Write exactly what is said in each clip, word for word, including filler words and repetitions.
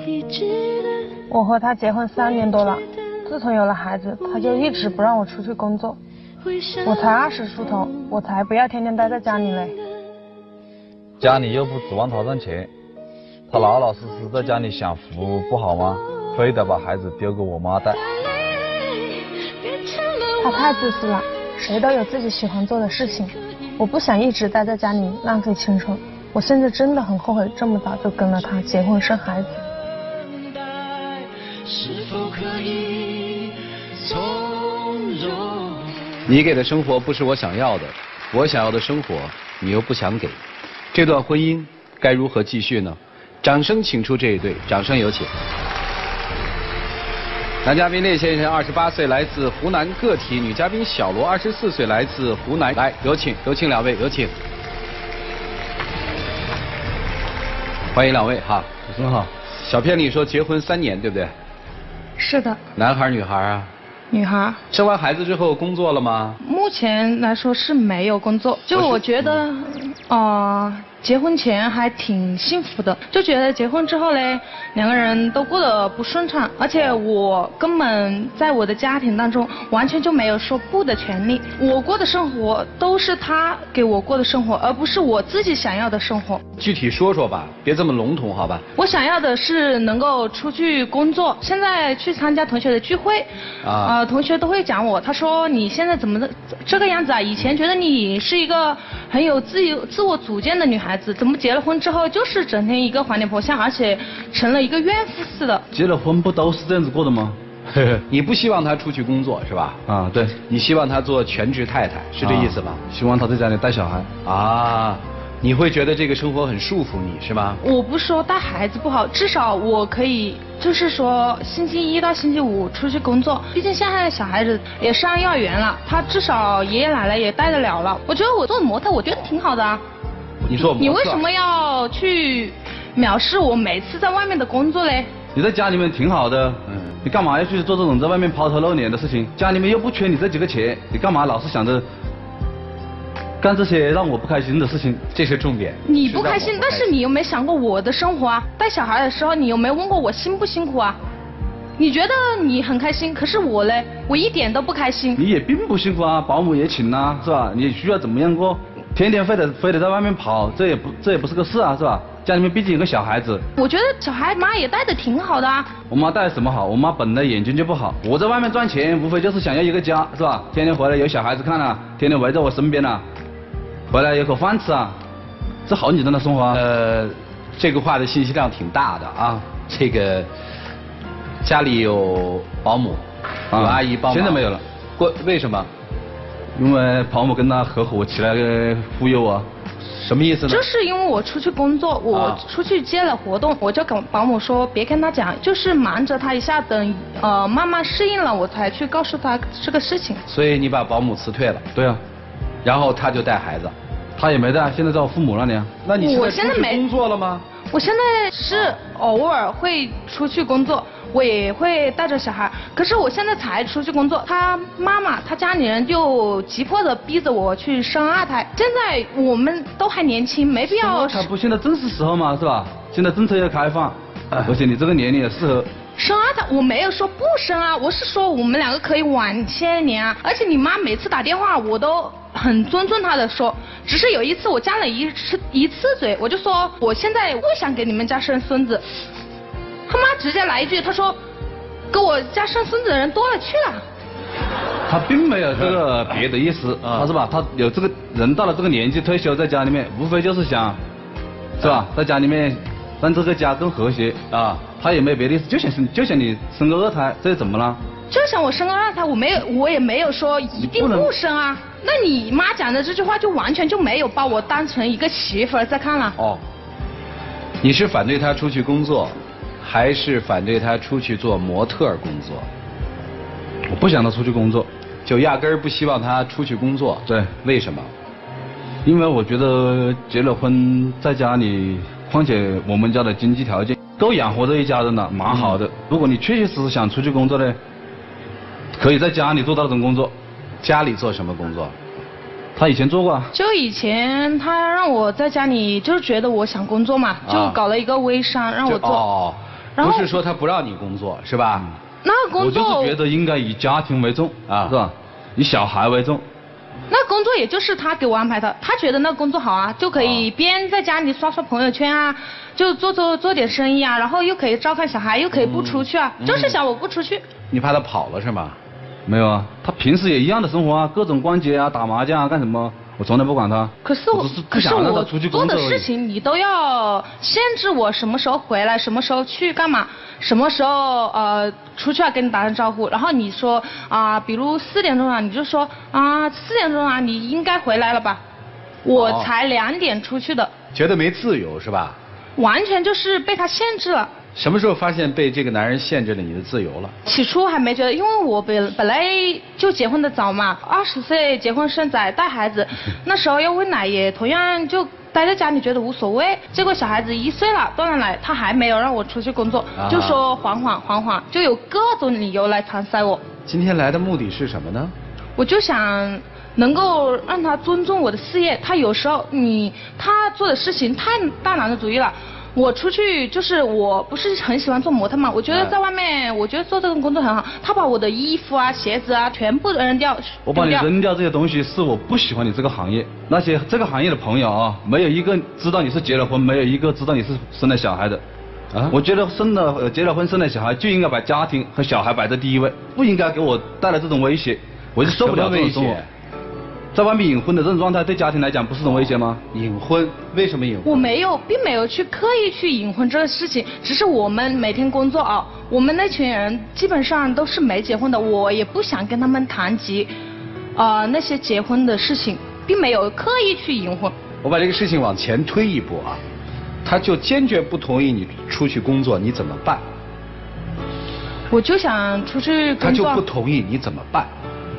我和他结婚三年多了，自从有了孩子，他就一直不让我出去工作。我才二十出头，我才不要天天待在家里嘞。 家里又不指望他挣钱，他老老实实在家里享福不好吗？非得把孩子丢给我妈带。 他太自私了，谁都有自己喜欢做的事情。我不想一直待在家里浪费青春。我现在真的很后悔这么早就跟了他结婚生孩子。 你给的生活不是我想要的，我想要的生活你又不想给，这段婚姻该如何继续呢？掌声请出这一对，掌声有请。男嘉宾列先生二十八岁，来自湖南个体；女嘉宾小罗二十四岁，来自湖南。来，有请，有请两位，有请。欢迎两位哈， 主持人好。 小片里说结婚三年，对不对？ 是的。 男孩女孩啊？ 女孩。 生完孩子之后工作了吗？ 目前来说是没有工作，就我觉得，嗯、呃，结婚前还挺幸福的，就觉得结婚之后嘞，两个人都过得不顺畅，而且我根本在我的家庭当中完全就没有说不的权利，我过的生活都是他给我过的生活，而不是我自己想要的生活。 具体说说吧，别这么笼统好吧？ 我想要的是能够出去工作，现在去参加同学的聚会，啊、呃，同学都会讲我，他说你现在怎么这个样子啊？以前觉得你是一个很有自由、自我主见的女孩子，怎么结了婚之后就是整天一个黄脸婆相，而且成了一个怨妇似的？ 结了婚不都是这样子过的吗？ 你不希望她出去工作是吧？ 啊，对。 你希望她做全职太太，是这意思吧？ 啊、希望她在家里带小孩。 啊。你会觉得这个生活很束缚你是吗？ 我不说带孩子不好，至少我可以就是说星期一到星期五出去工作，毕竟现在小孩子也上幼儿园了，他至少爷爷奶奶也带得了了。我觉得我做模特，我觉得挺好的啊。 你说你为什么要去藐视我每次在外面的工作嘞？ 你在家里面挺好的，嗯，你干嘛要去做这种在外面抛头露脸的事情？家里面又不缺你这几个钱，你干嘛老是想着干这些让我不开心的事情？ 这是重点。 你不开心，但是你有没有想过我的生活啊？带小孩的时候，你有没有问过我辛不辛苦啊？你觉得你很开心，可是我嘞，我一点都不开心。 你也并不辛苦啊，保姆也请啊，是吧？你需要怎么样过？天天非得非得在外面跑，这也不这也不是个事啊，是吧？家里面毕竟有个小孩子。 我觉得小孩妈也带的挺好的啊。 我妈带什么好？我妈本来眼睛就不好。我在外面赚钱，无非就是想要一个家，是吧？天天回来有小孩子看啊，天天围着我身边啊。回来有口饭吃啊，这好你真的生活啊。 呃，这个话的信息量挺大的啊。这个家里有保姆，有阿姨帮忙。 现在没有了。 过为什么？ 因为保姆跟他合伙起来忽悠我。 什么意思呢？ 就是因为我出去工作，我出去接了活动，啊、我就跟保姆说别跟他讲，就是瞒着他一下，等呃慢慢适应了，我才去告诉他这个事情。 所以你把保姆辞退了？ 对啊。 然后他就带孩子。 他也没带，现在在我父母那里啊。 那你现在出去工作了吗？ 我现在是偶尔会出去工作，我也会带着小孩，可是我现在才出去工作，他妈妈他家里人就急迫的逼着我去生二胎。现在我们都还年轻，没必要。 他不现在正是时候嘛，是吧？现在政策要开放，而且你这个年龄也适合。 生二胎我没有说不生啊，我是说我们两个可以晚些年啊。而且你妈每次打电话我都很尊重她的说，只是有一次我加了一次一次嘴，我就说我现在不想给你们家生孙子，他妈直接来一句，她说给我家生孙子的人多了去了。 他并没有这个别的意思，他是吧？他有这个人到了这个年纪退休，在家里面无非就是想，是吧？在家里面让这个家更和谐啊。他也没别的意思，就想生就想你生个二胎，这怎么了？ 就想我生个二胎，我没有，我也没有说一定不生啊。那你妈讲的这句话就完全就没有把我当成一个媳妇儿在看了。 哦，你是反对她出去工作，还是反对她出去做模特工作？ 我不想她出去工作， 就压根儿不希望她出去工作。 对， 为什么？ 因为我觉得结了婚在家里，况且我们家的经济条件够养活这一家人了，蛮好的。嗯、如果你确确实实想出去工作呢，可以在家里做到这种工作。 家里做什么工作？ 他以前做过啊。 就以前他让我在家里，就是觉得我想工作嘛，就搞了一个微商让我做。 哦， 然后不是说他不让你工作是吧？ 那个工作我就是觉得应该以家庭为重啊，是吧？以小孩为重。 那工作也就是他给我安排的，他觉得那工作好啊，就可以边在家里刷刷朋友圈啊，就做做做点生意啊，然后又可以照看小孩，又可以不出去啊，嗯、就是想我不出去。 你怕他跑了是吗？ 没有啊，他平时也一样的生活啊，各种逛街啊、打麻将啊、干什么，我从来不管他。 可是我， 是可是我做的事而情你都要限制我什么时候回来，什么时候去干嘛，什么时候呃出去啊跟你打声招呼，然后你说啊、呃，比如四点钟啊，你就说啊四点钟啊你应该回来了吧，我才两点出去的。 觉得没自由是吧？ 完全就是被他限制了。 什么时候发现被这个男人限制了你的自由了？ 起初还没觉得，因为我本本来就结婚的早嘛，二十岁结婚生仔带孩子，那时候要喂奶也同样就待在家里觉得无所谓。结果小孩子一岁了断了奶，他还没有让我出去工作，啊、就说缓缓缓缓，就有各种理由来搪塞我。 今天来的目的是什么呢？ 我就想能够让他尊重我的事业，他有时候你他做的事情太大男子主义了。我出去就是我不是很喜欢做模特嘛，我觉得在外面，我觉得做这种工作很好。他把我的衣服啊、鞋子啊全部扔掉。 我把你扔掉这些东西是我不喜欢你这个行业。那些这个行业的朋友啊，没有一个知道你是结了婚，没有一个知道你是生了小孩的。啊，我觉得生了呃结了婚生了小孩就应该把家庭和小孩摆在第一位，不应该给我带来这种威胁，我就受不了这种生活。在外面隐婚的这种状态，对家庭来讲不是种威胁吗？ 隐婚？为什么隐婚？ 我没有，并没有去刻意去隐婚这个事情，只是我们每天工作啊，我们那群人基本上都是没结婚的，我也不想跟他们谈及，啊、呃、那些结婚的事情，并没有刻意去隐婚。 我把这个事情往前推一步啊，他就坚决不同意你出去工作，你怎么办？ 我就想出去工作。 他就不同意，你怎么办？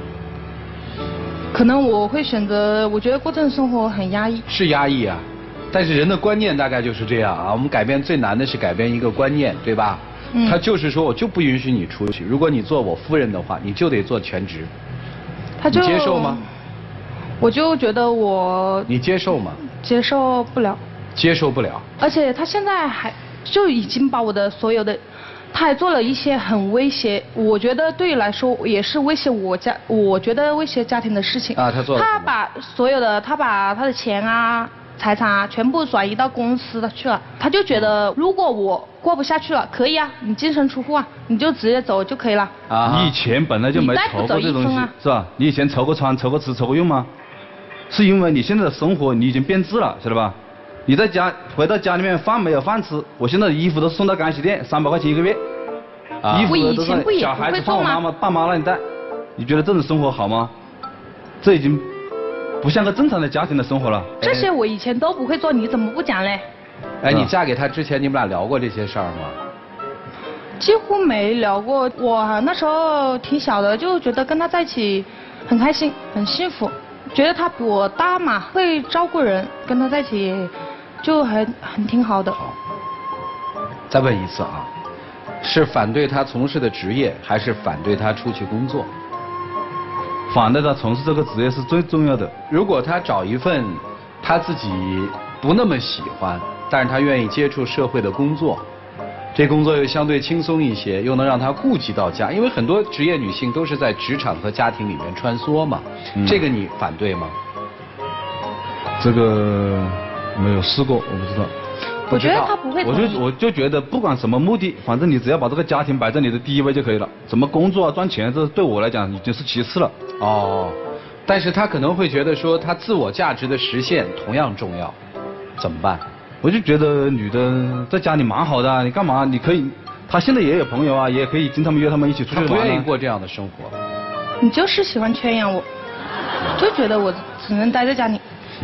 可能我会选择，我觉得过这种生活很压抑。 是压抑啊，但是人的观念大概就是这样啊。我们改变最难的是改变一个观念，对吧？嗯。他就是说我就不允许你出去，如果你做我夫人的话，你就得做全职。 他就你接受吗？ 我就觉得我。 你接受吗？ 接受不了。 接受不了。 而且他现在还就已经把我的所有的。他还做了一些很威胁，我觉得对于来说也是威胁我家，我觉得威胁家庭的事情。 啊，他做了。 他把所有的，他把他的钱啊、财产啊，全部转移到公司的去了。他就觉得，如果我过不下去了，可以啊，你净身出户啊，你就直接走就可以了。 啊。你以前本来就没愁过这东西，是吧？你以前愁过穿、愁过吃、愁过用吗？是因为你现在的生活你已经变质了，晓得吧？你在家回到家里面饭没有饭吃，我现在的衣服都送到干洗店，三百块钱一个月，啊、衣服都是小孩子放我妈妈爸妈那里带，你觉得这种生活好吗？这已经不像个正常的家庭的生活了。 这些我以前都不会做，你怎么不讲嘞？ 哎，你嫁给他之前，你们俩聊过这些事儿吗？ 几乎没聊过，我那时候挺小的，就觉得跟他在一起很开心，很幸福，觉得他比我大嘛，会照顾人，跟他在一起就很很挺好的。 好，再问一次啊，是反对他从事的职业，还是反对他出去工作？ 反对他从事这个职业是最重要的。 如果他找一份他自己不那么喜欢，但是他愿意接触社会的工作，这工作又相对轻松一些，又能让他顾及到家，因为很多职业女性都是在职场和家庭里面穿梭嘛。嗯、这个你反对吗？ 这个没有试过，我不知道。 我觉得他不会。 我就我就觉得不管什么目的，反正你只要把这个家庭摆在你的第一位就可以了。怎么工作啊、赚钱，这对我来讲已经是其次了。 哦，但是他可能会觉得说，他自我价值的实现同样重要，怎么办？ 我就觉得女的在家里蛮好的，你干嘛？你可以，她现在也有朋友啊，也可以经常约他们一起出去玩、啊。 她不愿意过这样的生活。 你就是喜欢圈养我，就觉得我只能待在家里。 嗯、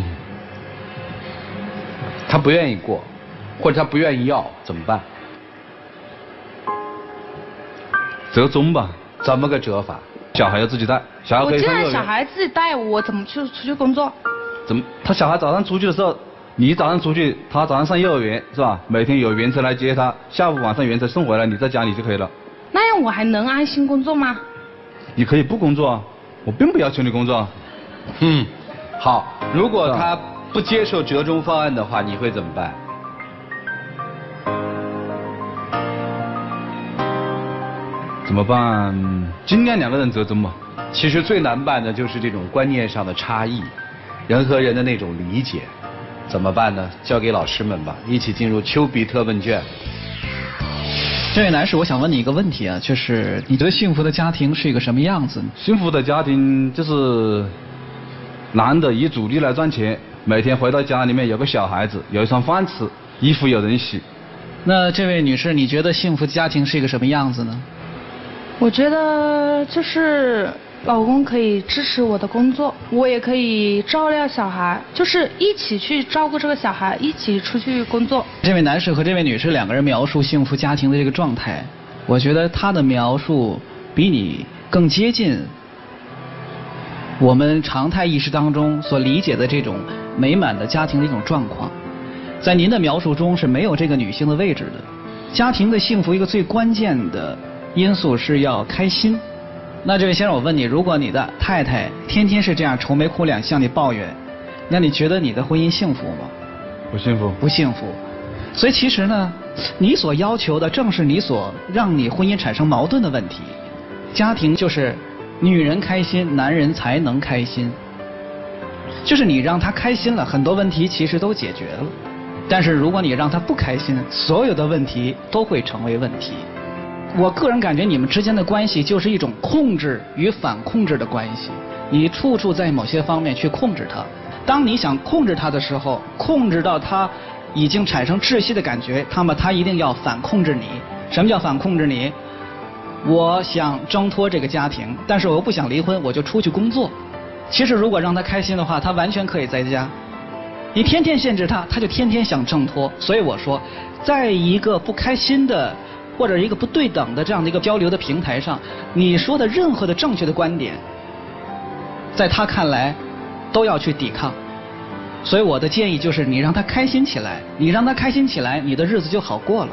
她不愿意过，或者她不愿意要，怎么办？ 折中吧。 怎么个折法？ 小孩要自己带，小孩可以上幼儿园。 我既然小孩自己带，我怎么去出去工作？ 怎么？他小孩早上出去的时候。你早上出去，他早上上幼儿园是吧？每天有园车来接他，下午晚上园车送回来，你在家里就可以了。 那样我还能安心工作吗？ 你可以不工作啊，我并不要求你工作。 嗯，好，如果他不接受折中方案的话，你会怎么办？ 怎么办？尽量两个人折中嘛。 其实最难办的就是这种观念上的差异，人和人的那种理解，怎么办呢？交给老师们吧，一起进入丘比特问卷。 这位男士，我想问你一个问题啊，就是你觉得幸福的家庭是一个什么样子呢？ 幸福的家庭就是男的以主力来赚钱，每天回到家里面有个小孩子，有一双饭吃，衣服有人洗。 那这位女士，你觉得幸福家庭是一个什么样子呢？ 我觉得就是老公可以支持我的工作，我也可以照料小孩，就是一起去照顾这个小孩，一起出去工作。 这位男士和这位女士两个人描述幸福家庭的这个状态，我觉得他的描述比你更接近我们常态意识当中所理解的这种美满的家庭的一种状况。在您的描述中是没有这个女性的位置的。家庭的幸福一个最关键的因素是要开心。那这位先生，我问你，如果你的太太天天是这样愁眉苦脸向你抱怨，那你觉得你的婚姻幸福吗？ 不幸福。 不幸福。所以其实呢，你所要求的正是你所让你婚姻产生矛盾的问题。家庭就是女人开心，男人才能开心。就是你让他开心了，很多问题其实都解决了。但是如果你让他不开心，所有的问题都会成为问题。我个人感觉你们之间的关系就是一种控制与反控制的关系，你处处在某些方面去控制他。当你想控制他的时候，控制到他已经产生窒息的感觉，那么他一定要反控制你。什么叫反控制你？我想挣脱这个家庭，但是我又不想离婚，我就出去工作。其实如果让他开心的话，他完全可以在家。你天天限制他，他就天天想挣脱。所以我说，在一个不开心的或者一个不对等的这样的一个交流的平台上，你说的任何的正确的观点，在他看来都要去抵抗。所以我的建议就是，你让他开心起来，你让他开心起来，你的日子就好过了。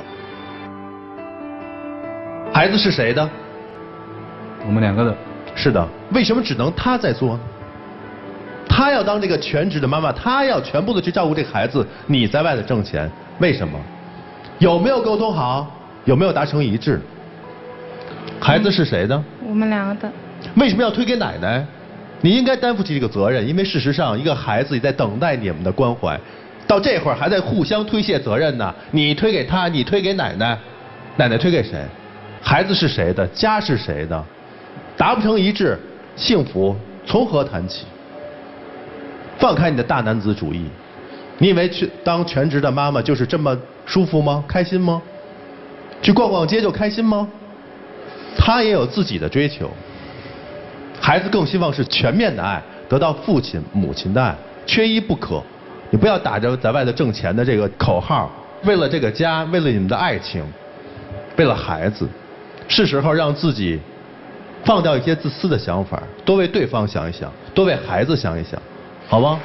孩子是谁的？ 我们两个的。 是的。为什么只能他在做呢？他要当这个全职的妈妈，他要全部的去照顾这个孩子，你在外头挣钱，为什么？有没有沟通好？有没有达成一致？孩子是谁的？ 我们两个的。 为什么要推给奶奶？你应该担负起这个责任，因为事实上，一个孩子也在等待你们的关怀，到这会儿还在互相推卸责任呢。你推给他，你推给奶奶，奶奶推给谁？孩子是谁的？家是谁的？达不成一致，幸福从何谈起？放开你的大男子主义，你以为去当全职的妈妈就是这么舒服吗？开心吗？去逛逛街就开心吗？他也有自己的追求。孩子更希望是全面的爱，得到父亲母亲的爱，缺一不可。你不要打着在外头挣钱的这个口号，为了这个家，为了你们的爱情，为了孩子，是时候让自己放掉一些自私的想法，多为对方想一想，多为孩子想一想，好吗？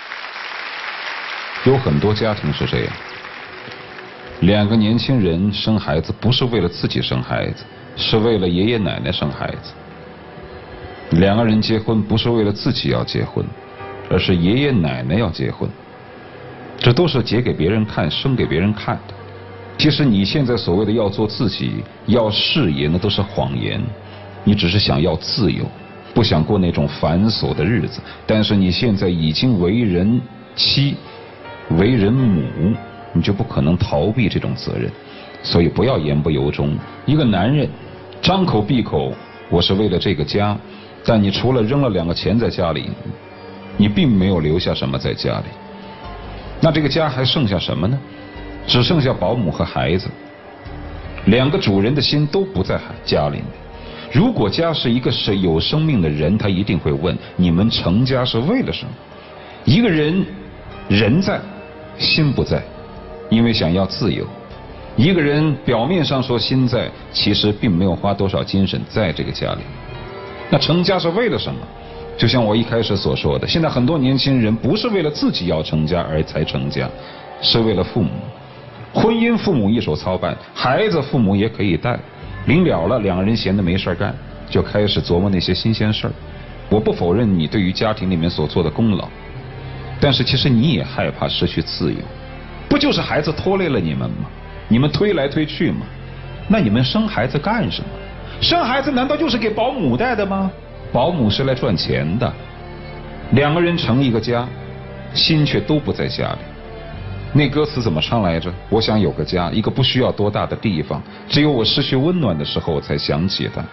有很多家庭是这样，两个年轻人生孩子不是为了自己生孩子，是为了爷爷奶奶生孩子。两个人结婚不是为了自己要结婚，而是爷爷奶奶要结婚。这都是结给别人看，生给别人看的。其实你现在所谓的要做自己，要事业，那都是谎言。你只是想要自由，不想过那种繁琐的日子。但是你现在已经为人妻，为人母，你就不可能逃避这种责任。所以不要言不由衷。一个男人张口闭口我是为了这个家，但你除了扔了两个钱在家里，你并没有留下什么在家里。那这个家还剩下什么呢？只剩下保姆和孩子。两个主人的心都不在家里面。如果家是一个是有生命的人，他一定会问：你们成家是为了什么？一个人人在，心不在，因为想要自由。一个人表面上说心在，其实并没有花多少精神在这个家里。那成家是为了什么？就像我一开始所说的，现在很多年轻人不是为了自己要成家而才成家，是为了父母。婚姻父母一手操办，孩子父母也可以带。临了了，两个人闲得没事干，就开始琢磨那些新鲜事儿。我不否认你对于家庭里面所做的功劳，但是其实你也害怕失去自由。不就是孩子拖累了你们吗？你们推来推去吗？那你们生孩子干什么？ 生孩子难道就是给保姆带的吗？保姆是来赚钱的。两个人成一个家，心却都不在家里。那歌词怎么唱来着？我想有个家，一个不需要多大的地方，只有我失去温暖的时候，我才想起它。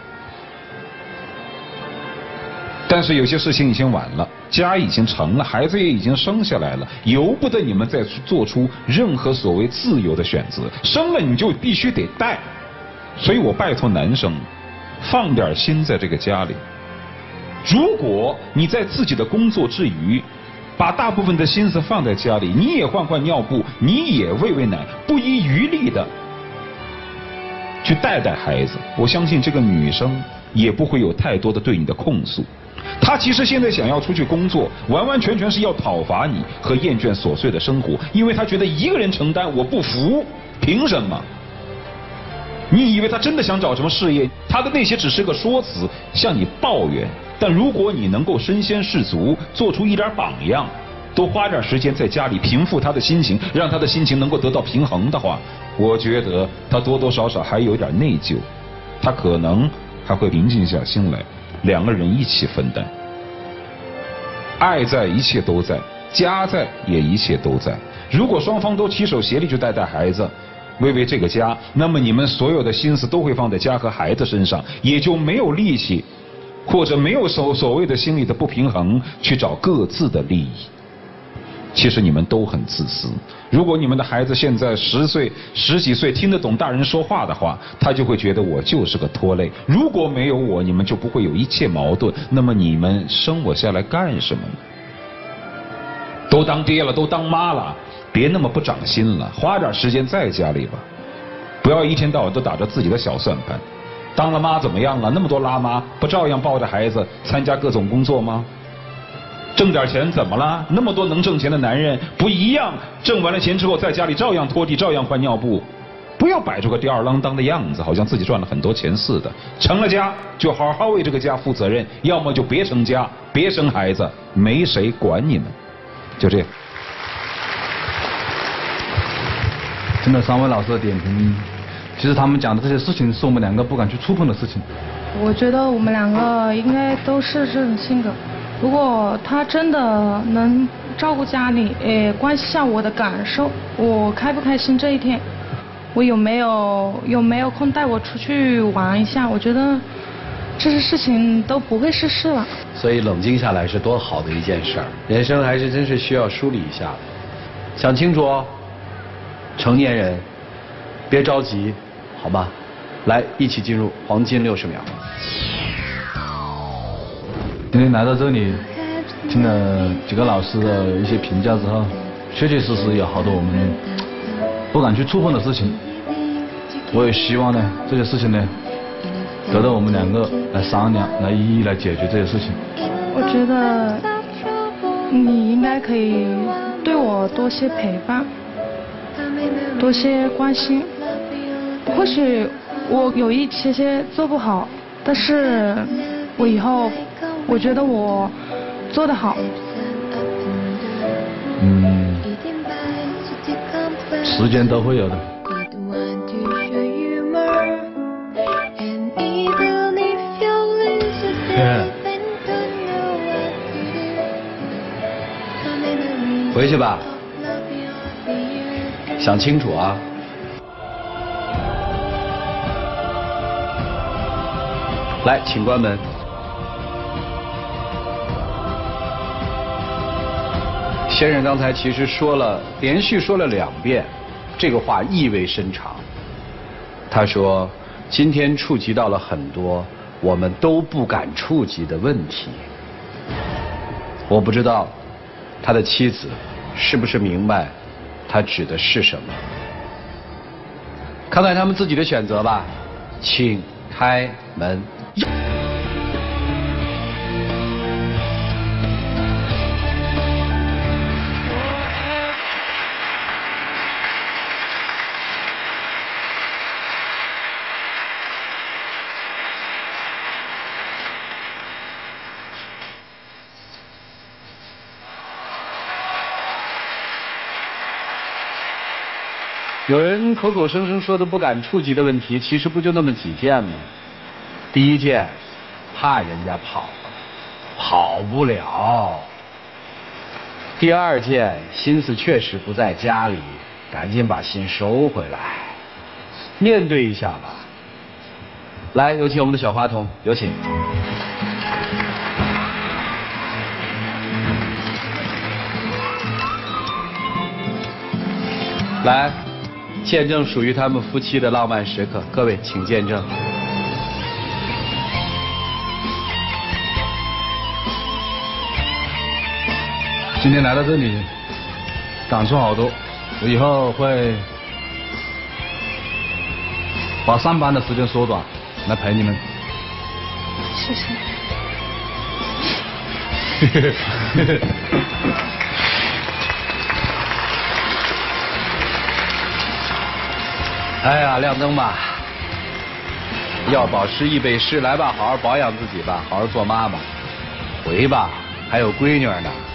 但是有些事情已经晚了，家已经成了，孩子也已经生下来了，由不得你们再做出任何所谓自由的选择。生了你就必须得带，所以我拜托男生，放点心在这个家里。如果你在自己的工作之余，把大部分的心思放在家里，你也换换尿布，你也喂喂奶，不遗余力的去带带孩子，我相信这个女生也不会有太多的对你的控诉。她其实现在想要出去工作，完完全全是要讨伐你和厌倦琐碎的生活，因为她觉得一个人承担我不服，凭什么？你以为她真的想找什么事业？她的那些只是个说辞，向你抱怨。但如果你能够身先士卒，做出一点榜样，多花点时间在家里平复她的心情，让她的心情能够得到平衡的话，我觉得她多多少少还有点内疚，她可能还会平静下心来，两个人一起分担。爱在，一切都在；家在，也一切都在。如果双方都齐手协力去带带孩子，喂喂这个家，那么你们所有的心思都会放在家和孩子身上，也就没有力气，或者没有所所谓的心理的不平衡，去找各自的利益。其实你们都很自私。如果你们的孩子现在十岁、十几岁听得懂大人说话的话，他就会觉得我就是个拖累。如果没有我，你们就不会有一切矛盾。那么你们生我下来干什么呢？都当爹了，都当妈了，别那么不长心了，花点时间在家里吧，不要一天到晚都打着自己的小算盘。当了妈怎么样了？那么多辣妈不照样抱着孩子参加各种工作吗？挣点钱怎么了？那么多能挣钱的男人不一样，挣完了钱之后在家里照样拖地，照样换尿布。不要摆出个吊儿郎当的样子，好像自己赚了很多钱似的。成了家就好好为这个家负责任，要么就别成家，别生孩子，没谁管你们。就这样。 听了三位老师的点评，其实他们讲的这些事情是我们两个不敢去触碰的事情。 我觉得我们两个应该都是这种性格。如果他真的能照顾家里，诶，关心下我的感受，我开不开心这一天，我有没有有没有空带我出去玩一下，我觉得这些事情都不会是事了。 所以冷静下来是多好的一件事儿，人生还是真是需要梳理一下的。想清楚哦，成年人别着急，好吗？来，一起进入黄金六十秒。 今天来到这里，听了几个老师的一些评价之后，确确实实有好多我们不敢去触碰的事情。我也希望呢，这些事情呢，得到我们两个来商量，来一一来解决这些事情。 我觉得你应该可以对我多些陪伴，多些关心。或许我有一些些做不好，但是我以后我觉得我做得好。 嗯，时间都会有的。 回去吧，想清楚啊。来，请关门。先生刚才其实说了，连续说了两遍，这个话意味深长。他说，今天触及到了很多我们都不敢触及的问题。我不知道他的妻子是不是明白他指的是什么。看看他们自己的选择吧，请开门。有人口口声声说的不敢触及的问题，其实不就那么几件吗？ 第一件，怕人家跑，跑不了。第二件，心思确实不在家里，赶紧把心收回来，面对一下吧。来，有请我们的小话筒，有请。来，见证属于他们夫妻的浪漫时刻，各位请见证。 今天来到这里，感触好多。我以后会把上班的时间缩短，来陪你们。 谢谢。 哎呀，亮灯吧！要保持易北市，来吧，好好保养自己吧，好好做妈妈。回吧，还有闺女呢。